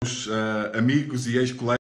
amigos e ex-colegas.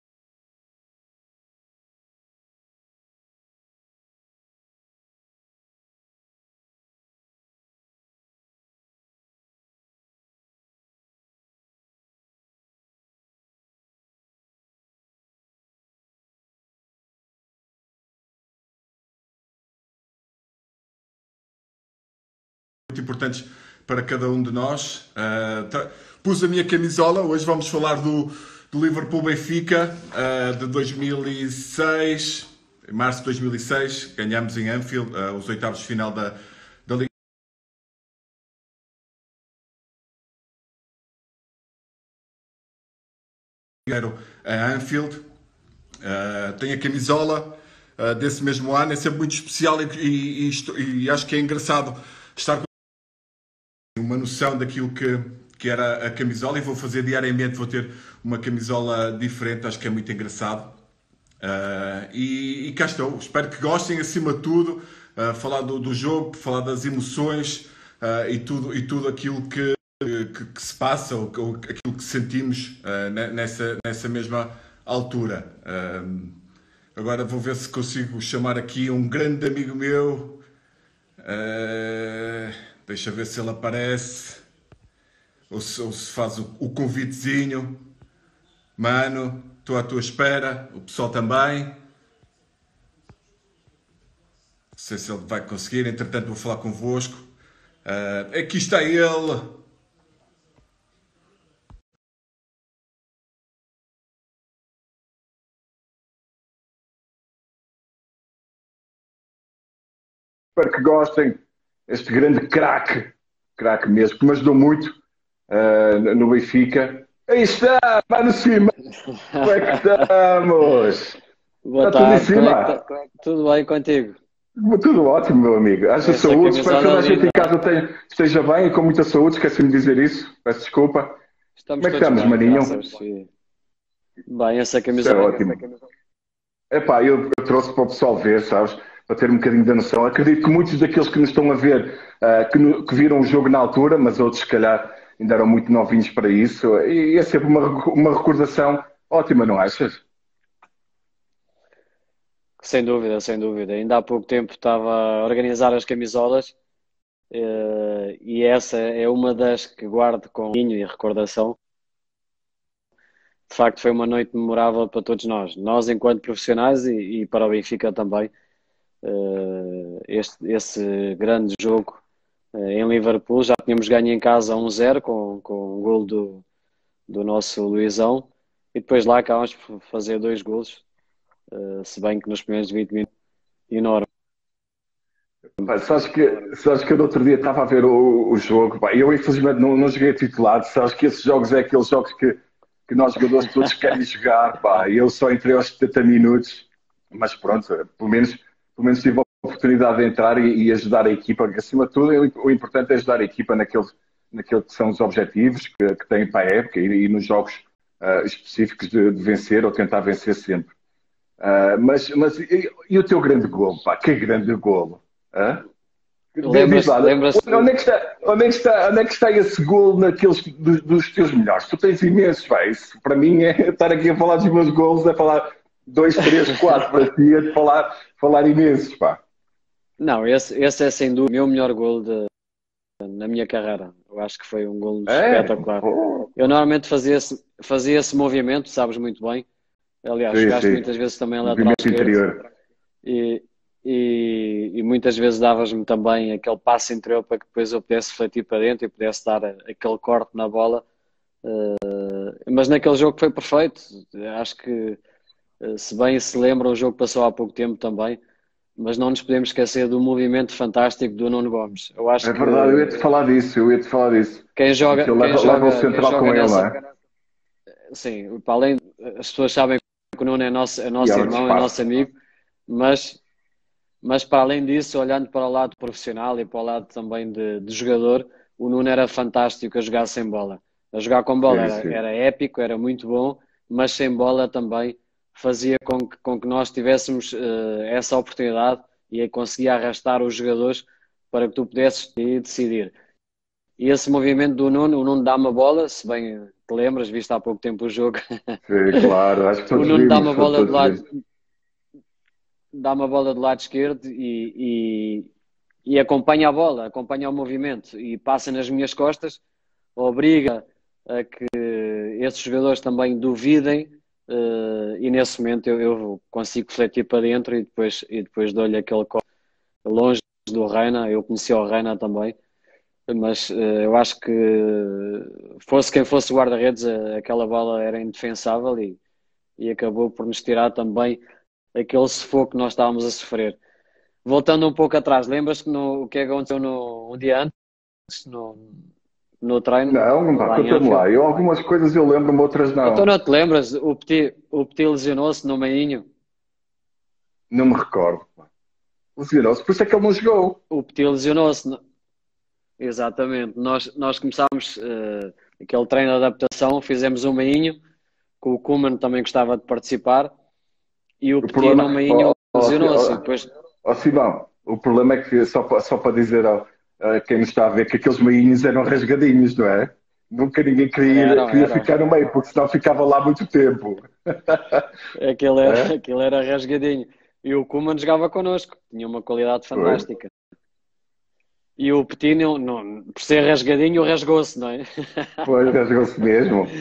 Muito importantes para cada um de nós. Pus a minha camisola, hoje vamos falar do Liverpool Benfica de 2006, em março de 2006, ganhamos em Anfield os oitavos de final da Liga. A Anfield, tem a camisola desse mesmo ano, é sempre muito especial e acho que é engraçado estar com uma noção daquilo que era a camisola, e vou fazer diariamente, vou ter uma camisola diferente, acho que é muito engraçado. E cá estou, espero que gostem acima de tudo, falar do jogo, falar das emoções e tudo aquilo que se passa, ou aquilo que sentimos nessa mesma altura. Agora vou ver se consigo chamar aqui um grande amigo meu. Deixa ver se ele aparece. Ou se faz o convitezinho. Mano, estou à tua espera. O pessoal também. Não sei se ele vai conseguir. Entretanto, vou falar convosco. Aqui está ele. Espero que gostem. Este grande craque mesmo, que me ajudou muito no Benfica. Aí está, mano, cima, como é que estamos? Boa Está tudo em tarde, como é que cima? tá? Tudo bem contigo? Tudo ótimo, meu amigo. Haja Essa saúde. Espero que camisola toda a gente linda. em casa esteja bem e com muita saúde. Esqueci-me de dizer isso. Peço desculpa. Estamos Como é que todos estamos, bem, maninho? graças. Bem, essa Isso é camisola. ótimo. Epá, eu trouxe para o pessoal ver, sabes? Para ter um bocadinho da noção. Acredito que muitos daqueles que nos estão a ver, que viram o jogo na altura, mas outros, se calhar, ainda eram muito novinhos para isso. E é sempre uma recordação ótima, não achas? Sem dúvida, sem dúvida. Ainda há pouco tempo estava a organizar as camisolas, e essa é uma das que guardo com carinho e recordação. De facto, foi uma noite memorável para todos nós enquanto profissionais e para o Benfica também. Esse grande jogo em Liverpool, já tínhamos ganho em casa 1-0 com um gol do nosso Luizão, e depois lá acabámos por fazer dois golos, se bem que nos primeiros 20 minutos, enorme. Pá, sabes que eu no outro dia estava a ver o jogo, pá, e eu infelizmente não joguei a titular. Sabes que esses jogos é aqueles jogos que nós jogadores todos querem jogar, pá, e eu só entrei aos 70 minutos, mas pronto, pelo menos tive a oportunidade de entrar e ajudar a equipa, porque acima de tudo o importante é ajudar a equipa naquilo que são os objetivos que têm para a época e nos jogos específicos de vencer ou tentar vencer sempre. Mas o teu grande golo, pá, que grande golo! Hã? Diz Lembra-se, lá, lembra-se, onde é que está esse golo naqueles dos teus melhores? Tu tens imensos, pá. Isso para mim é estar aqui a falar dos meus golos, é falar dois, três, quatro para ti, é de falar imensos, pá. não, esse é sem dúvida o meu melhor golo na minha carreira. Eu acho que foi um golo É? espetacular. Oh, Eu normalmente fazia esse movimento, sabes muito bem. Aliás, sim, jogaste sim. muitas vezes também lateral Movimento esquerdo. interior. E, e muitas vezes davas-me também aquele passe interior para que depois eu pudesse fletir para dentro e pudesse dar aquele corte na bola. Mas naquele jogo foi perfeito. Acho que, se bem se lembra, o jogo passou há pouco tempo também, mas não nos podemos esquecer do movimento fantástico do Nuno Gomes. Eu É acho que verdade, eu ia-te falar disso. quem E que joga, ele quem leva o joga, quem central com joga ele, não nessa, é? sim, para além, as pessoas sabem que o Nuno é E nosso há irmão, é nosso espaço. amigo, mas para além disso, olhando para o lado profissional e para o lado também de jogador, o Nuno era fantástico a jogar sem bola. A jogar com bola Sim, era sim. épico, era muito bom, mas sem bola também fazia com que nós tivéssemos essa oportunidade e conseguia arrastar os jogadores para que tu pudesses decidir. E esse movimento do Nuno, o Nuno dá-me a bola, se bem te lembras, viste há pouco tempo o jogo, Sim, claro, acho que o todos Nuno vimos, todos vimos. dá-me a bola do lado esquerdo e acompanha a bola, acompanha o movimento e passa nas minhas costas, obriga a que esses jogadores também duvidem, e nesse momento eu consigo refletir para dentro e depois dou-lhe aquele corte longe do Reina. Eu conheci o Reina também, mas eu acho que fosse quem fosse o guarda-redes, aquela bola era indefensável e acabou por nos tirar também aquele sufoco que nós estávamos a sofrer. Voltando um pouco atrás, lembras-te o que aconteceu um dia antes, no treino, Não, pá, lá em conta-me Anfield? lá. Eu, algumas coisas eu lembro-me, outras Então não. não te lembras? O Petit lesionou-se no meinho. Não me recordo. Lesionou-se, por isso é que ele não jogou. O Petit lesionou-se. Exatamente. Nós começámos aquele treino de adaptação, fizemos um meinho, que o Koeman também gostava de participar, e o O Petit problema, no meinho lesionou-se. E ó, depois ó, Simão, o problema é que, só para dizer a quem nos está a ver, que aqueles meinhos eram rasgadinhos, não é? Nunca ninguém queria era. ficar no meio, porque senão ficava lá muito tempo. Aquele era, É? aquele era rasgadinho. E o Koeman jogava connosco, tinha uma qualidade Foi. fantástica. E o Petit, por ser rasgadinho, rasgou-se, não é? Foi, rasgou-se mesmo.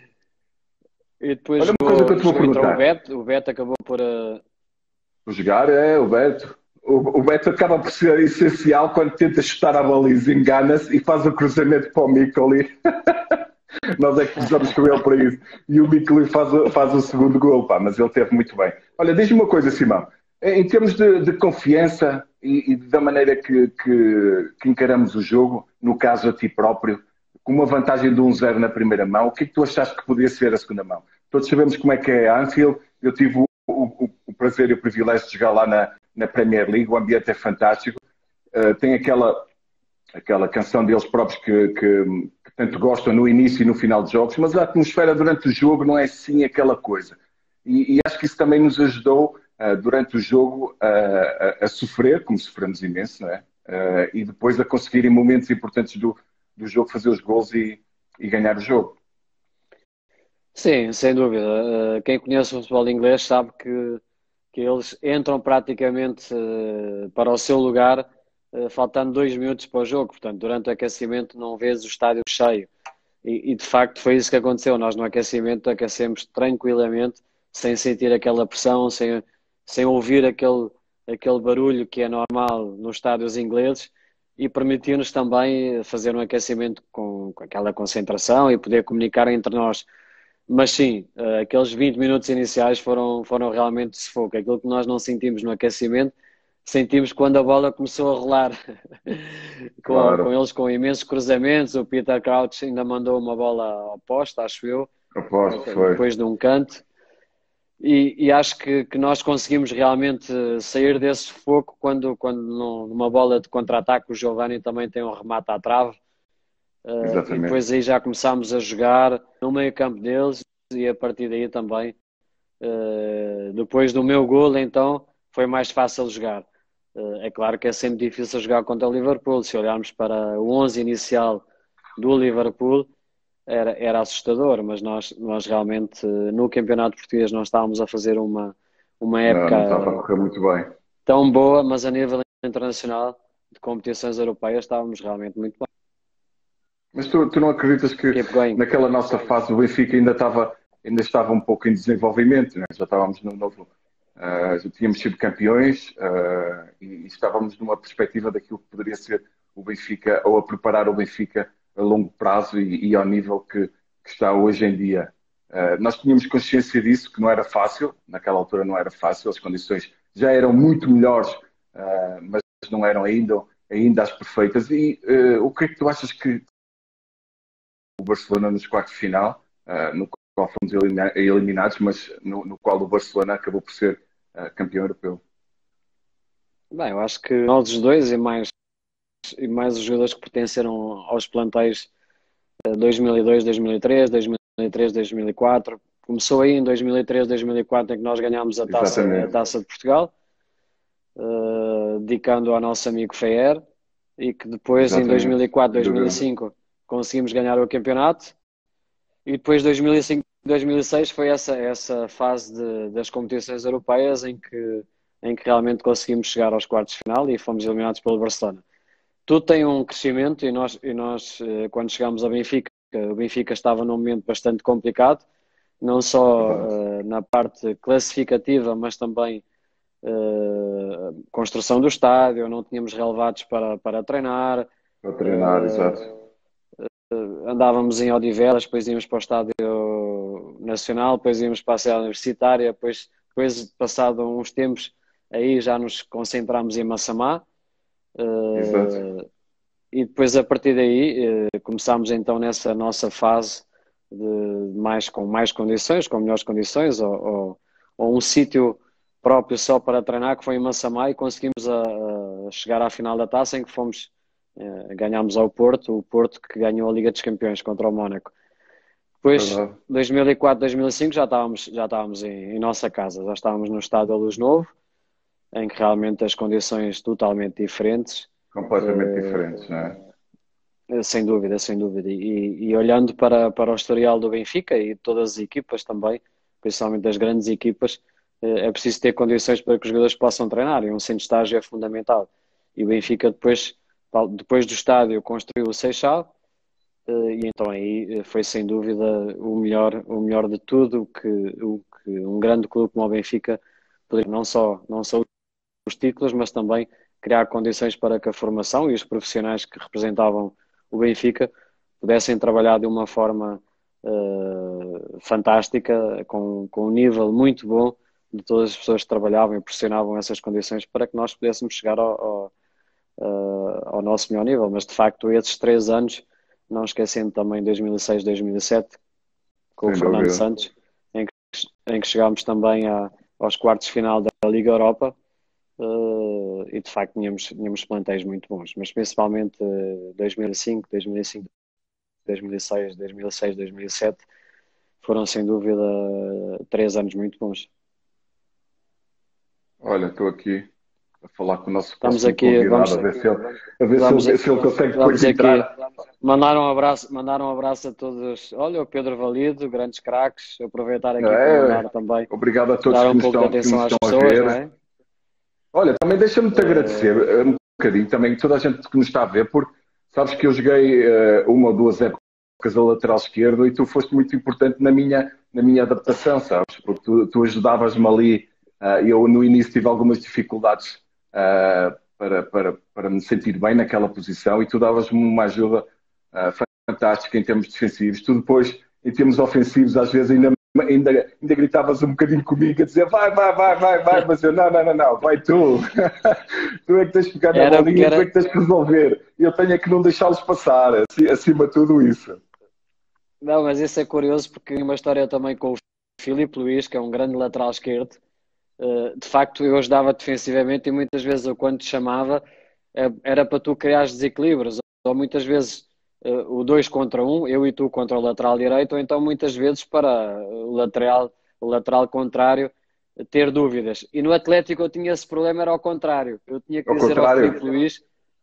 E depois Olha uma coisa que eu te vou entrou perguntar. O Beto acabou por. O jogar é o Beto. O Beto acaba por ser essencial quando tenta chutar a baliza, engana-se e faz o cruzamento para o Mikoli. Nós é que cruzamos com ele para isso. E o Mikoli faz o segundo gol, pá, mas ele teve muito bem. Olha, diz-me uma coisa, Simão. Em termos de confiança e da maneira que encaramos o jogo, no caso a ti próprio, com uma vantagem de 1-0 na primeira mão, o que é que tu achaste que podia ser a segunda mão? Todos sabemos como é que é a Anfield. Eu tive o prazer e o privilégio de jogar lá na Premier League. O ambiente é fantástico. Tem aquela canção deles próprios que tanto gostam no início e no final dos jogos, mas a atmosfera durante o jogo não é assim aquela coisa. E acho que isso também nos ajudou durante o jogo a sofrer, como sofremos imenso, não é? E depois a conseguir em momentos importantes do jogo fazer os gols e ganhar o jogo. Sim, sem dúvida. Quem conhece o futebol inglês sabe que eles entram praticamente para o seu lugar, faltando 2 minutos para o jogo. Portanto, durante o aquecimento não vês o estádio cheio. E, de facto foi isso que aconteceu. Nós no aquecimento aquecemos tranquilamente, sem sentir aquela pressão, sem ouvir aquele barulho que é normal nos estádios ingleses, e permitiu-nos também fazer um aquecimento com aquela concentração e poder comunicar entre nós. Mas sim, aqueles 20 minutos iniciais foram realmente de sufoco. Aquilo que nós não sentimos no aquecimento, sentimos quando a bola começou a rolar. Com Claro, eles com imensos cruzamentos. O Peter Crouch ainda mandou uma bola ao poste, acho eu, aposto que foi. depois de um canto. E acho que nós conseguimos realmente sair desse sufoco quando numa bola de contra-ataque o Giovanni também tem um remate à trave. E Exatamente. depois aí já começámos a jogar no meio campo deles e a partir daí também, depois do meu golo, então foi mais fácil jogar. É claro que é sempre difícil jogar contra o Liverpool. Se olharmos para o 11 inicial do Liverpool, era assustador, mas nós realmente no Campeonato Português não estávamos a fazer uma Não, época não estava a correr muito bem. tão boa, mas a nível internacional de competições europeias estávamos realmente muito bem. Mas tu não acreditas que Keep going. naquela nossa fase o Benfica ainda estava um pouco em desenvolvimento, né? Já estávamos no novo, já tínhamos sido campeões, e estávamos numa perspectiva daquilo que poderia ser o Benfica, ou a preparar o Benfica a longo prazo e ao nível que está hoje em dia. Nós tínhamos consciência disso, que não era fácil, naquela altura não era fácil, as condições já eram muito melhores, mas não eram ainda as perfeitas. E o que é que tu achas que o Barcelona nos quartos de final, no qual fomos eliminados, mas no qual o Barcelona acabou por ser campeão europeu? Bem, eu acho que nós os dois e mais os jogadores que pertenceram aos plantéis 2002, 2003, 2003, 2004. Começou aí em 2003, 2004 em que nós ganhámos a Exatamente. taça de Portugal, dedicando ao nosso amigo Feyer. e que depois em Exatamente. 2004, Sem dúvida. 2005 conseguimos ganhar o campeonato e depois 2005, 2006 foi essa fase das competições europeias em que realmente conseguimos chegar aos quartos de final e fomos eliminados pelo Barcelona. Tudo tem um crescimento e nós quando chegámos ao Benfica, o Benfica estava num momento bastante complicado, não só na parte classificativa, mas também construção do estádio, não tínhamos relevados para treinar, Para treinar, exato. andávamos em Odivelas, depois íamos para o Estádio Nacional, depois íamos para a cidade universitária, depois passado uns tempos, aí já nos concentrámos em Massamá, Exato. e depois a partir daí começámos então nessa nossa fase com mais condições, com melhores condições, ou um sítio próprio só para treinar, que foi em Massamá, e conseguimos a chegar à final da taça, em que ganhámos ao Porto, o Porto que ganhou a Liga dos Campeões contra o Mónaco. Depois, Verdade. 2004, 2005, já estávamos em nossa casa, já estávamos no Estádio da Luz Novo, em que realmente as condições totalmente diferentes. Completamente diferentes, não é? Sem dúvida, sem dúvida. E olhando para o historial do Benfica e todas as equipas também, principalmente as grandes equipas, é preciso ter condições para que os jogadores possam treinar, e um centro de estágio é fundamental. E o Benfica depois do estádio construiu o Seixal, e então aí foi sem dúvida o melhor de tudo o que um grande clube como o Benfica poderia, não só os títulos, mas também criar condições para que a formação e os profissionais que representavam o Benfica pudessem trabalhar de uma forma fantástica, com um nível muito bom de todas as pessoas que trabalhavam e pressionavam essas condições para que nós pudéssemos chegar ao nosso melhor nível. Mas de facto esses 3 anos, não esquecendo também 2006, 2007 com o Sem Fernando dúvida. Santos, em que chegámos também aos quartos de final da Liga Europa. E de facto tínhamos plantéis muito bons, mas principalmente 2005, 2006, 2007 foram sem dúvida 3 anos muito bons. Olha, estou aqui a falar com o nosso Estamos próximo aqui, convidado, a ver se ele consegue vamos depois entrar. aqui mandar um abraço a todos. Olha, o Pedro Valido, grandes craques, aproveitar aqui para mandar também, Obrigado a todos dar que um nos pouco de estão atenção às a pessoas, não ver. é? Olha, também deixa-me-te agradecer um bocadinho também toda a gente que nos está a ver, porque sabes que eu joguei uma ou duas épocas a lateral esquerdo e tu foste muito importante na minha adaptação, sabes? Porque tu ajudavas-me ali. Eu no início tive algumas dificuldades para me sentir bem naquela posição e tu davas-me uma ajuda fantástica em termos defensivos. Tu depois, em termos ofensivos, às vezes ainda gritavas um bocadinho comigo a dizer vai, mas eu não, vai tu. Tu é que tens que pegar na bolinha, tu é que tens que resolver. Eu tenho é que não deixá-los passar, acima de tudo isso. Não, mas isso é curioso porque tem uma história também com o Filipe Luís, que é um grande lateral esquerdo. De facto, eu ajudava defensivamente e muitas vezes eu, quando te chamava, era para tu criar desequilíbrios, ou muitas vezes o 2 contra 1, eu e tu contra o lateral direito, ou então muitas vezes para o lateral contrário ter dúvidas. E no Atlético eu tinha esse problema, era ao contrário. Eu tinha que dizer ao Filipe Luís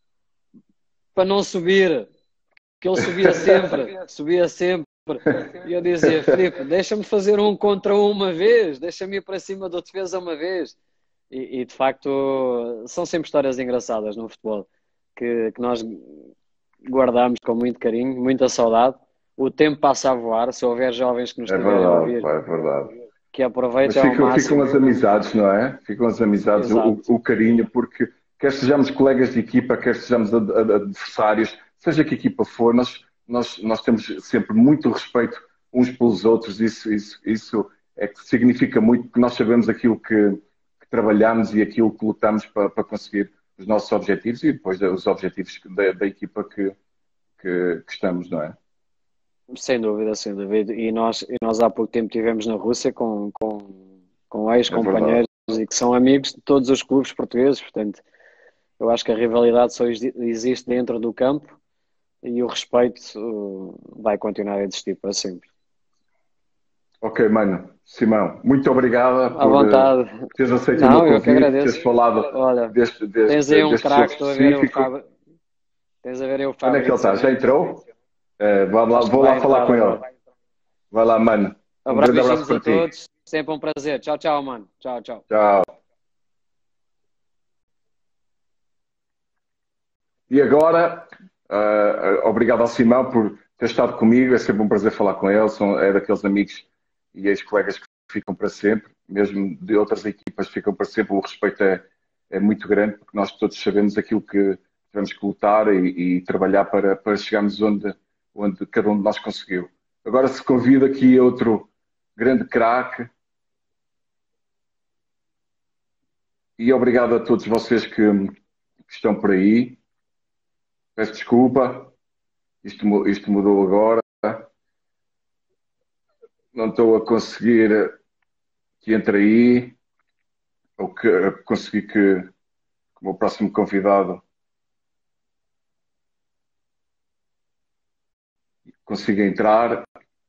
para não subir, que ele subia sempre. E eu dizia, Filipe, deixa-me fazer 1 contra 1 uma vez, deixa-me ir para cima do defesa uma vez. E de facto são sempre histórias engraçadas no futebol que nós guardamos com muito carinho, muita saudade. O tempo passa a voar, se houver jovens que nos estiverem a ouvir, é verdade. que aproveitem ao máximo. Ficam as amizades, não é? Ficam as amizades, o carinho, porque quer sejamos colegas de equipa, quer sejamos adversários, seja que equipa for, nós temos sempre muito respeito uns pelos outros. Isso é que significa muito, porque nós sabemos aquilo que trabalhamos e aquilo que lutamos para conseguir os nossos objetivos e depois os objetivos da equipa que estamos, não é? Sem dúvida, sem dúvida. E nós há pouco tempo estivemos na Rússia com ex-companheiros e que são amigos de todos os clubes portugueses. Portanto, eu acho que a rivalidade só existe dentro do campo e o respeito vai continuar a existir para sempre. Ok, mano. Simão, muito obrigado por teres aceito o meu convite, teres falado Olha, deste tens aí um jogo craque, estou a ver o específico. Fábio. Tens a ver eu, Onde é que ele está? Já Fabrício. entrou? Acho que Vou vai lá falar entrar com ele. agora. Vai lá, mano. Um grande abraço Beijinhos para a ti. todos. Sempre um prazer. Tchau, tchau, mano. Tchau, tchau. Tchau. E agora, obrigado ao Simão por ter estado comigo. É sempre um prazer falar com ele. É daqueles amigos e ex-colegas que ficam para sempre. Mesmo de outras equipas ficam para sempre. O respeito é muito grande, porque nós todos sabemos aquilo que tivemos que lutar e trabalhar para chegarmos onde cada um de nós conseguiu. Agora se convida aqui outro grande craque. E obrigado a todos vocês que estão por aí. Peço desculpa, isto mudou agora. Não estou a conseguir que entre aí, ou que conseguir que o meu próximo convidado consiga entrar.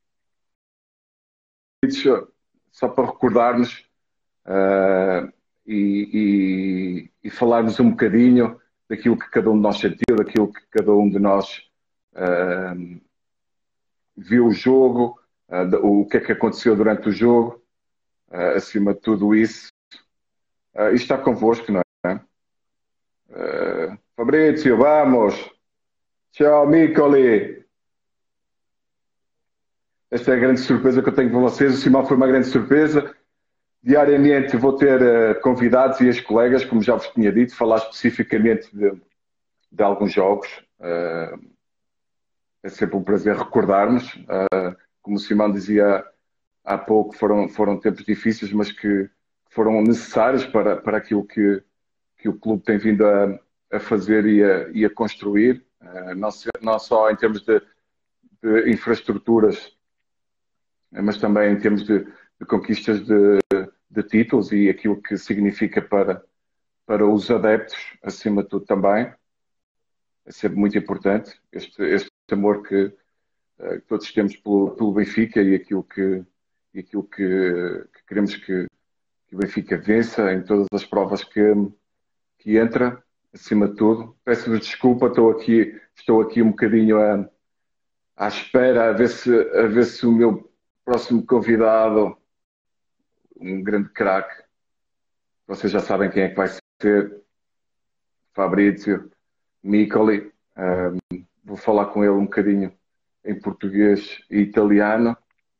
Só para recordarmos e falarmos um bocadinho daquilo que cada um de nós sentiu, daquilo que cada um de nós viu o jogo, o que é que aconteceu durante o jogo, acima de tudo isso. Isto está convosco, não é? Fabrício, vamos! Tchau, Micoli! Esta é a grande surpresa que eu tenho para vocês. O Simão foi uma grande surpresa. Diariamente vou ter convidados e ex-colegas, como já vos tinha dito, falar especificamente de alguns jogos. É sempre um prazer recordarmos. Como o Simão dizia há pouco, foram tempos difíceis, mas que foram necessários para aquilo que o clube tem vindo a fazer e a construir, não só em termos de infraestruturas, mas também em termos de conquistas de títulos e aquilo que significa para os adeptos, acima de tudo também. É sempre muito importante este amor que todos temos pelo Benfica e aquilo que queremos que o Benfica vença em todas as provas que entra, acima de tudo. Peço-vos desculpa, estou aqui um bocadinho à espera, a ver se o meu próximo convidado, um grande craque, vocês já sabem quem é que vai ser, Fabrício Micoli. Vou falar com ele um bocadinho em português e italiano,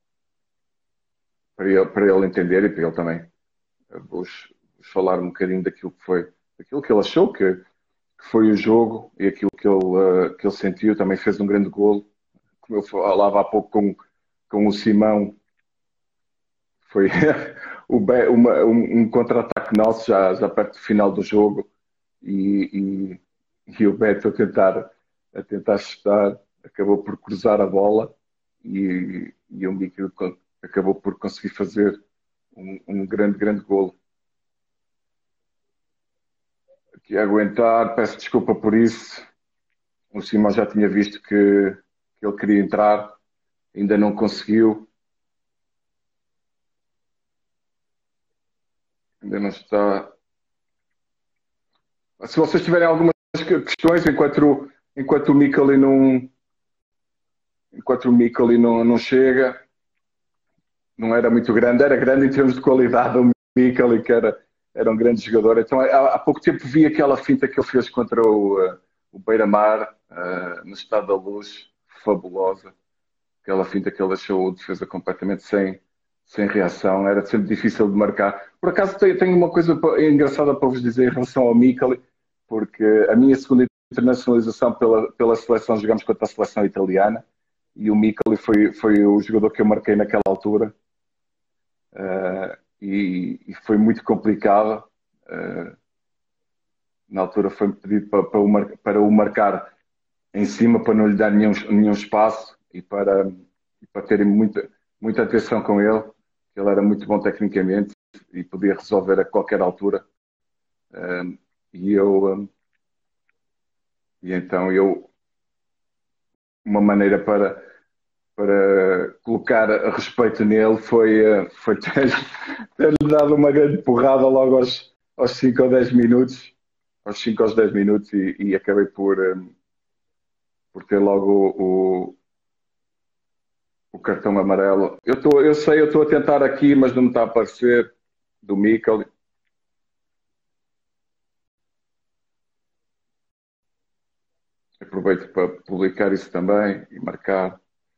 para ele entender e para ele também vos falar um bocadinho daquilo que ele achou que foi o jogo e aquilo que ele sentiu. Também fez um grande golo, como eu falava há pouco com o Simão, foi um contra-ataque nosso já perto do final do jogo e o Beto a tentar chutar acabou por cruzar a bola e o Mikel acabou por conseguir fazer um grande golo. Aqui a aguentar, peço desculpa por isso. O Simão já tinha visto que ele queria entrar, ainda não conseguiu. Ainda não está. Se vocês tiverem algumas questões enquanto o Micoli não chega, não era muito grande, era grande em termos de qualidade. O Micoli, que era um grande jogador. Então, há pouco tempo vi aquela finta que ele fez contra o Beira-Mar, no Estado da Luz, fabulosa. Aquela finta que ele deixou a defesa completamente sem reação, era sempre difícil de marcar. Por acaso tenho uma coisa engraçada para vos dizer em relação ao Micoli, porque a minha segunda internacionalização pela seleção, jogamos contra a seleção italiana, e o Micoli foi o jogador que eu marquei naquela altura, e foi muito complicado. Na altura foi-me pedido para o marcar em cima, para não lhe dar nenhum espaço e para terem muita atenção com ele. Ele era muito bom tecnicamente e podia resolver a qualquer altura. Uma maneira para colocar respeito nele foi ter-lhe dado uma grande porrada logo aos 5 ou 10 minutos, e acabei por por ter logo o cartão amarelo. Eu sei, eu estou a tentar aqui, mas não me está a aparecer, do Mikel. Aproveito para publicar isso também e marcar.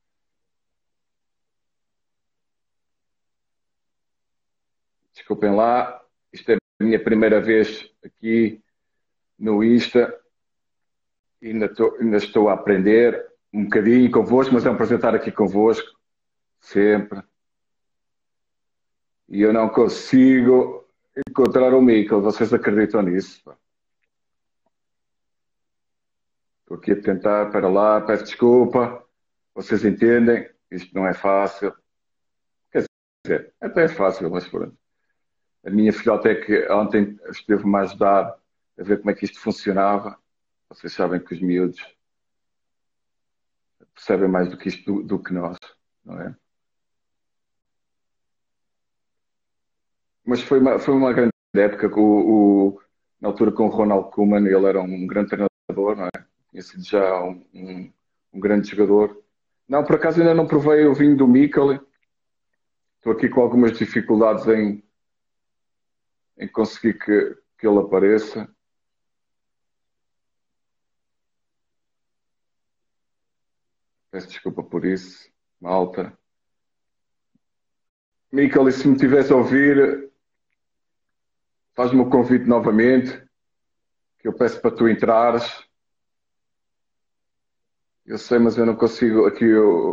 Desculpem lá, isto é a minha primeira vez aqui no Insta. Ainda estou a aprender um bocadinho convosco, mas é um prazer estar aqui convosco, sempre. E eu não consigo encontrar o Mikel. Vocês acreditam nisso? Estou aqui a tentar, para lá, peço desculpa. Vocês entendem? Isto não é fácil. Quer dizer, até é fácil, mas pronto. A minha filhota é que ontem esteve-me a ajudar a ver como é que isto funcionava. Vocês sabem que os miúdos percebem mais do que isto do que nós, não é? Mas foi uma grande época. Na altura com o Ronald Koeman, ele era um grande treinador, não é? Tinha sido já um grande jogador. Não, por acaso ainda não provei o vinho do Mikel. Estou aqui com algumas dificuldades em conseguir que ele apareça. Peço desculpa por isso, malta. Mikel, e se me tivesse a ouvir, faz-me o convite novamente, que eu peço para tu entrares. Eu sei, mas eu não consigo aqui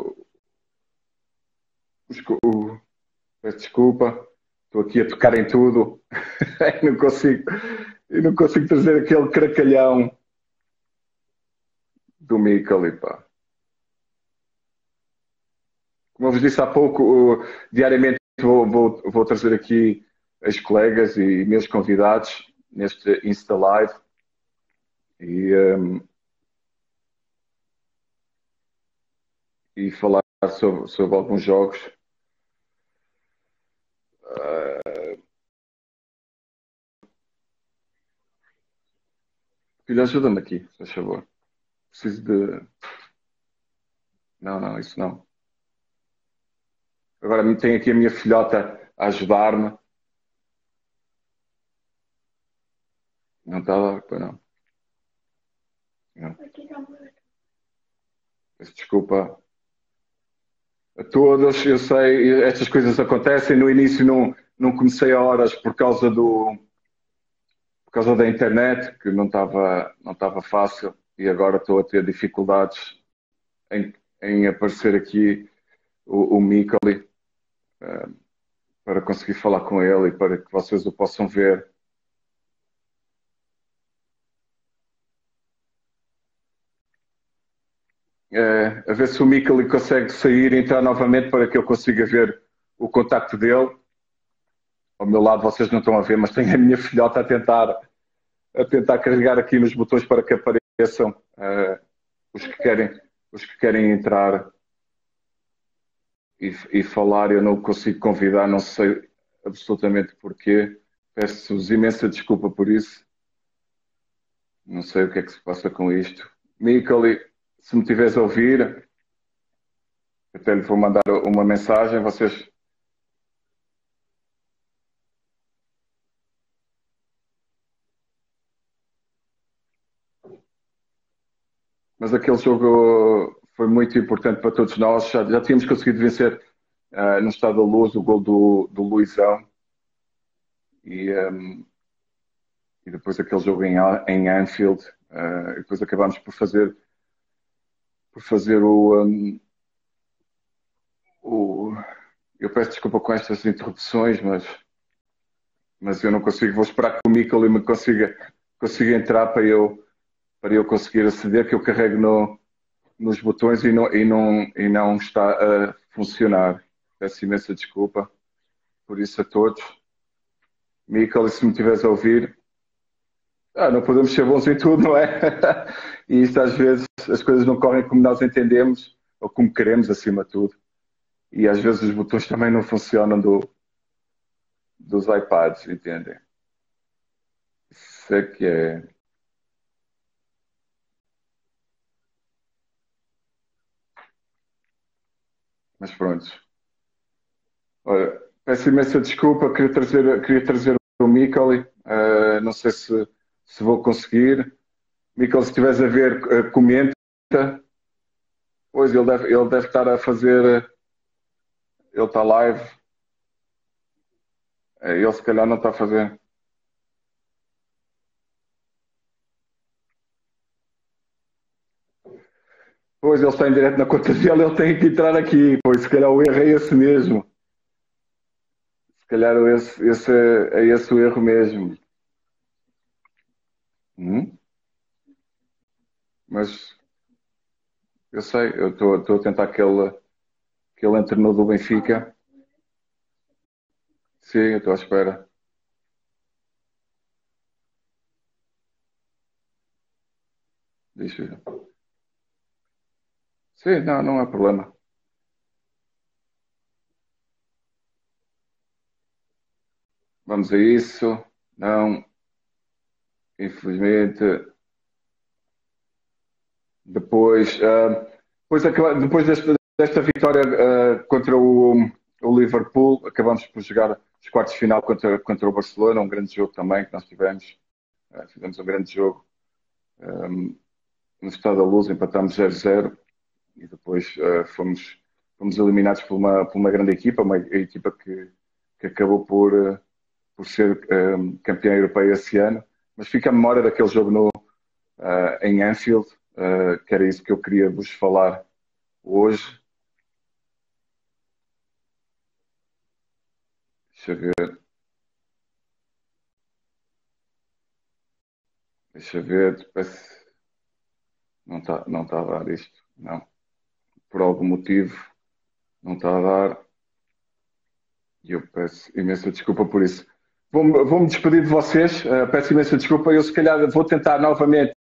peço desculpa. Estou aqui a tocar em tudo. não consigo trazer aquele cracalhão do Mikel, pá. Como eu vos disse há pouco, diariamente vou trazer aqui as colegas e meus convidados neste Insta Live e falar sobre alguns jogos. Filho, ajuda-me aqui, se faz favor. Preciso de. Não, isso não. Agora tem aqui a minha filhota a ajudar-me. Não está lá, pois não. Não. Peço desculpa a todos. Eu sei, estas coisas acontecem. No início não comecei a horas por causa da internet, que não estava fácil. E agora estou a ter dificuldades em aparecer aqui o Mikali para conseguir falar com ele e para que vocês o possam ver. A ver se o Mikali consegue sair e entrar novamente para que eu consiga ver o contacto dele. Ao meu lado vocês não estão a ver, mas tenho a minha filhota a tentar carregar aqui nos botões para que apareçam os que querem entrar e falar. Eu não consigo convidar, não sei absolutamente porquê. Peço-vos imensa desculpa por isso. Não sei o que é que se passa com isto. Mikali, se me estiveres a ouvir, até lhe vou mandar uma mensagem. Vocês. Mas aquele jogo foi muito importante para todos nós. Já tínhamos conseguido vencer no Estado da Luz o gol do Luizão. E depois aquele jogo em Anfield. E depois acabámos por fazer o. Eu peço desculpa com estas interrupções, mas eu não consigo. Vou esperar que o Mikel me consiga entrar para eu conseguir aceder, que eu carrego nos botões e não está a funcionar. Peço imensa desculpa por isso a todos. Mikel, se me estiveres a ouvir, não podemos ser bons em tudo, não é? E isto às vezes as coisas não correm como nós entendemos ou como queremos, acima de tudo. E às vezes os botões também não funcionam dos iPads, entendem? Isso é que é. Mas pronto. Olha, peço imensa desculpa, queria trazer o Micoli. Não sei se vou conseguir. Micoli, se estiveres a ver, comenta. Pois ele deve estar a fazer. Ele está live. Ele se calhar não está a fazer. Pois ele está em direto na conta dele, ele tem que entrar aqui. Pois se calhar o erro é esse mesmo. Se calhar esse o erro mesmo. Mas eu sei, eu estou a tentar que ele entre no do Benfica. Sim, eu estou à espera. Deixa eu ver. Sim, não há problema. Vamos a isso. Não, infelizmente. Depois, depois desta vitória contra o Liverpool, acabamos por jogar os quartos de final contra o Barcelona, um grande jogo também que nós tivemos. Fizemos um grande jogo no Estado da Luz, empatámos 0-0 e depois fomos eliminados por uma grande equipa, uma equipa que acabou por ser campeã europeia esse ano. Mas fica a memória daquele jogo em Anfield, que era isso que eu queria vos falar hoje. Deixa eu ver. Deixa eu ver. Não está a dar isto. Não. Por algum motivo não está a dar. E eu peço imensa desculpa por isso. Vou-me despedir de vocês. Peço imensa desculpa. Eu se calhar vou tentar novamente